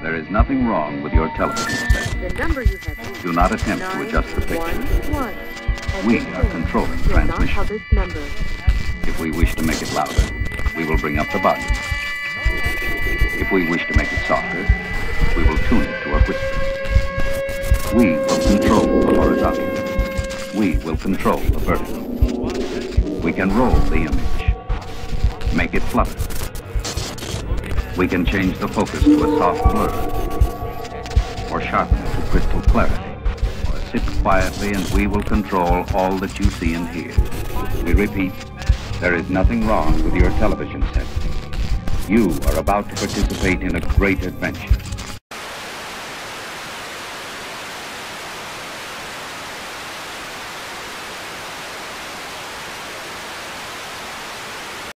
There is nothing wrong with your television set. The number you have reached, Do not attempt to adjust the picture. 911, has We been are changed controlling to a transmission. non-published number. If we wish to make it louder, we will bring up the volume. If we wish to make it softer, we will tune it to a whisper. We will control the horizontal. We will control the vertical. We can roll the image, make it flutter. We can change the focus to a soft blur, or sharpen it to crystal clarity. Or sit quietly and we will control all that you see and hear. We repeat, there is nothing wrong with your television set. You are about to participate in a great adventure.